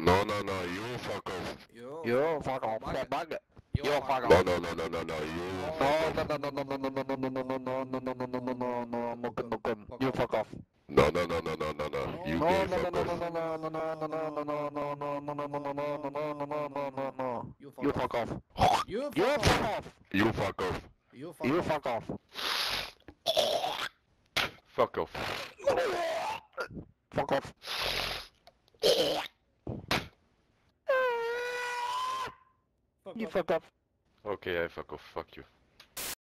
No, you fuck off. You fuck off, fat bug. You fuck No, off. you No, fuck no, off. no, no, no, no, no, no, no, no, no, no, no, no, no, no, no, no, Mukum, Mukum. You fuck off. No, you No, gay no, no, fuck no, no, off. no, no, no, no, no, no, no, no, no, no, no, no, no, no, no, no, no, no, no, no. You fuck off. You fuck off. You fuck off. You fuck off. Fuck off. Fuck off. You fuck off. Okay, I fuck off. Fuck you.